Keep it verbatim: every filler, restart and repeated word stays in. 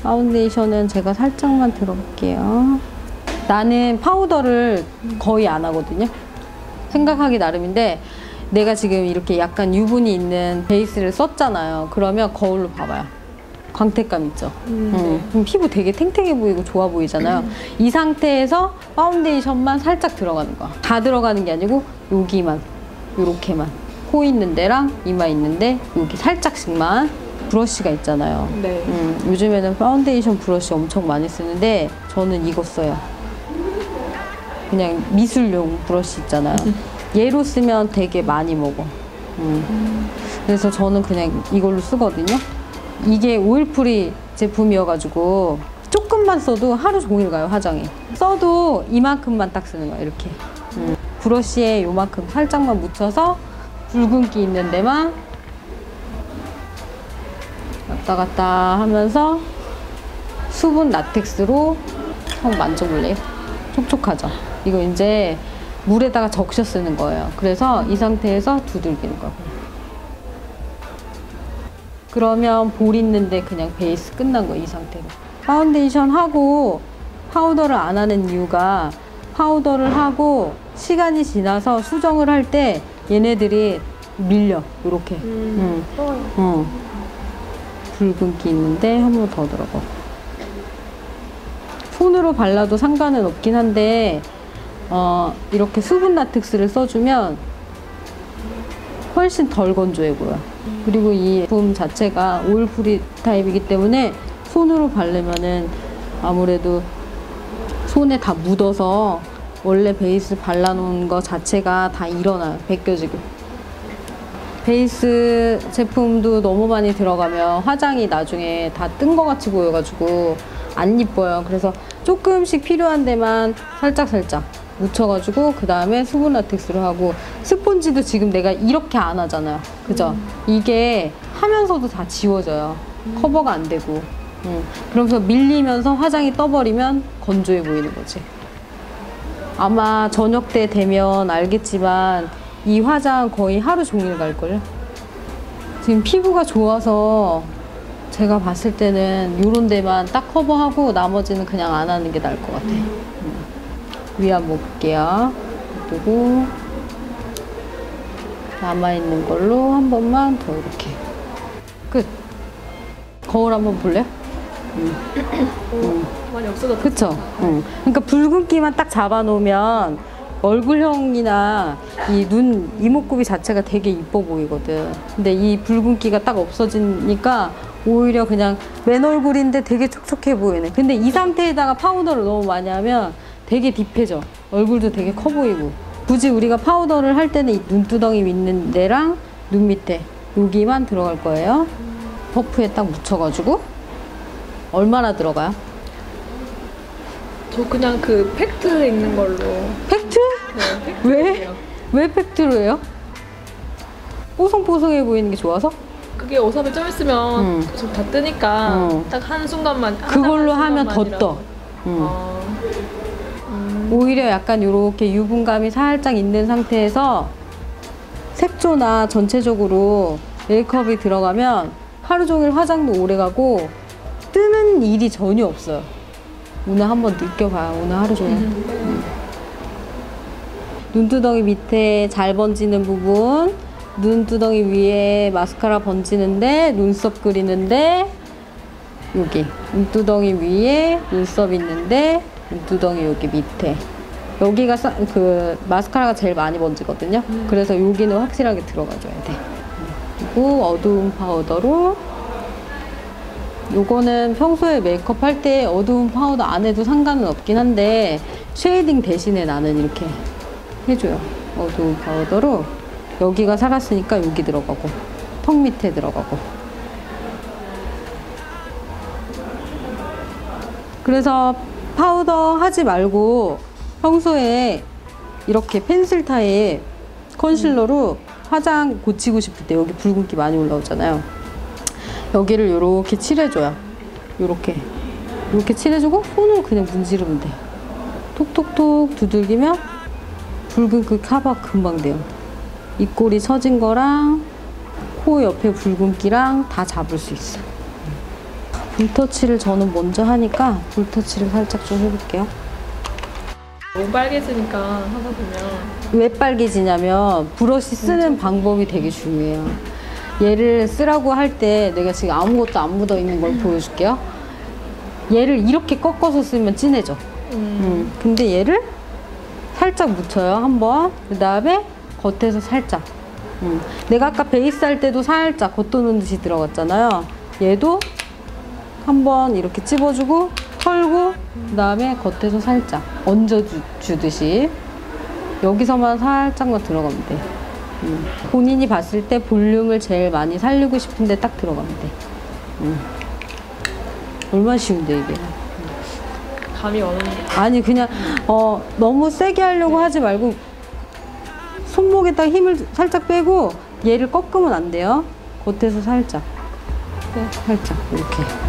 파운데이션은 제가 살짝만 들어볼게요. 나는 파우더를 거의 안 하거든요. 생각하기 나름인데 내가 지금 이렇게 약간 유분이 있는 베이스를 썼잖아요. 그러면 거울로 봐봐요. 광택감 있죠? 음, 음. 네. 그럼 피부 되게 탱탱해 보이고 좋아 보이잖아요. 음. 이 상태에서 파운데이션만 살짝 들어가는 거야. 다 들어가는 게 아니고 여기만, 요렇게만. 코 있는 데랑 이마 있는데 여기 살짝씩만. 브러쉬가 있잖아요. 네. 음, 요즘에는 파운데이션 브러쉬 엄청 많이 쓰는데 저는 이거 써요. 그냥 미술용 브러쉬 있잖아요. 얘로 쓰면 되게 많이 먹어. 음. 음. 그래서 저는 그냥 이걸로 쓰거든요. 이게 오일프리 제품이어가지고 조금만 써도 하루 종일 가요, 화장이. 써도 이만큼만 딱 쓰는 거야, 이렇게. 음. 브러쉬에 요만큼 살짝만 묻혀서 붉은기 있는 데만 왔다 갔다 하면서 수분 라텍스로 한번 만져볼래요? 촉촉하죠? 이거 이제 물에다가 적셔 쓰는 거예요. 그래서 이 상태에서 두들기는 거예요. 그러면 볼 있는데 그냥 베이스 끝난 거예요, 이 상태로. 파운데이션 하고 파우더를 안 하는 이유가 파우더를 하고 시간이 지나서 수정을 할 때 얘네들이 밀려, 이렇게. 음, 응. 응. 붉은기 있는데 한 번 더 들어가고. 손으로 발라도 상관은 없긴 한데 어, 이렇게 수분 라텍스를 써주면 훨씬 덜 건조해 보여. 그리고 이 제품 자체가 오일프리 타입이기 때문에 손으로 바르면은 아무래도 손에 다 묻어서 원래 베이스 발라놓은 거 자체가 다 일어나요, 벗겨지고. 베이스 제품도 너무 많이 들어가면 화장이 나중에 다 뜬 거 같이 보여가지고 안 이뻐요. 그래서 조금씩 필요한 데만 살짝살짝 묻혀가지고 그 다음에 수분 라텍스로 하고, 스폰지도 지금 내가 이렇게 안 하잖아요. 그죠? 음. 이게 하면서도 다 지워져요. 음. 커버가 안 되고. 음. 그러면서 밀리면서 화장이 떠버리면 건조해 보이는 거지. 아마 저녁 때 되면 알겠지만 이 화장 거의 하루 종일 갈걸요? 지금 피부가 좋아서 제가 봤을 때는 요런 데만 딱 커버하고 나머지는 그냥 안 하는 게 나을 것 같아. 음. 위 한번 볼게요. 그리고 남아있는 걸로 한 번만 더 이렇게. 끝. 거울 한번 볼래요? 음. 오, 음. 많이 없어졌다. 그쵸? 응. 그러니까 붉은기만 딱 잡아놓으면 얼굴형이나 이 눈 이목구비 자체가 되게 이뻐 보이거든. 근데 이 붉은기가 딱 없어지니까 오히려 그냥 맨 얼굴인데 되게 촉촉해 보이네. 근데 이 상태에다가 파우더를 너무 많이 하면 되게 딥해져. 얼굴도 되게 커 보이고. 굳이 우리가 파우더를 할 때는 이 눈두덩이 있는 데랑 눈 밑에 여기만 들어갈 거예요. 퍼프에 딱 묻혀가지고. 얼마나 들어가요? 저 그냥 그 팩트 있는 걸로. 팩트? 네, 팩트 왜? 왜 팩트로 해요? 뽀송뽀송해 보이는 게 좋아서? 그게 어차피 좀 있으면 음. 좀 다 뜨니까 음. 딱 한순간만 그걸로 하면 더 떠. 음. 아. 음. 오히려 약간 이렇게 유분감이 살짝 있는 상태에서 색조나 전체적으로 메이크업이 들어가면 하루 종일 화장도 오래 가고 뜨는 일이 전혀 없어요. 오늘 한번 느껴봐요. 오늘 하루 종일. 음. 음. 눈두덩이 밑에 잘 번지는 부분, 눈두덩이 위에 마스카라 번지는데, 눈썹 그리는데, 여기 눈두덩이 위에 눈썹 있는데, 눈두덩이 여기 밑에, 여기가 사, 그 마스카라가 제일 많이 번지거든요. 음. 그래서 여기는 확실하게 들어가줘야 돼. 그리고 어두운 파우더로, 요거는 평소에 메이크업 할 때 어두운 파우더 안 해도 상관은 없긴 한데 쉐이딩 대신에 나는 이렇게 해줘요. 어두운 파우더로 여기가 살았으니까 여기 들어가고 턱 밑에 들어가고. 그래서 파우더 하지 말고 평소에 이렇게 펜슬 타입 컨실러로 화장 고치고 싶을 때 여기 붉은기 많이 올라오잖아요. 여기를 이렇게 칠해줘요. 이렇게 이렇게 칠해주고 손으로 그냥 문지르면 돼요. 톡톡톡 두들기면 붉은 그 커버 금방 돼요. 입꼬리 처진 거랑 코 옆에 붉은기랑 다 잡을 수 있어. 볼 저는 먼저 하니까 볼터치를 살짝 좀 해볼게요. 너무 빨개지니까 하다 보면 왜 빨개지냐면 브러쉬 쓰는 방법이 되게 중요해요. 얘를 쓰라고 할 때 내가 지금 아무것도 안 묻어 있는 걸 보여줄게요. 얘를 이렇게 꺾어서 쓰면 진해져. 음. 음, 근데 얘를 살짝 묻혀요, 한번. 그 다음에 겉에서 살짝. 음, 내가 아까 베이스 할 때도 살짝 겉도는 듯이 들어갔잖아요. 얘도 한번 이렇게 찝어주고 털고 그 다음에 겉에서 살짝 얹어주듯이 여기서만 살짝만 들어가면 돼. 음, 본인이 봤을 때 볼륨을 제일 많이 살리고 싶은데 딱 들어가면 돼. 음. 얼마나 쉬운데 이게. 감이 오는데. 아니 그냥 어 너무 세게 하려고 하지 말고 손목에다 힘을 살짝 빼고 얘를 꺾으면 안 돼요. 겉에서 살짝. 네, 살짝 이렇게.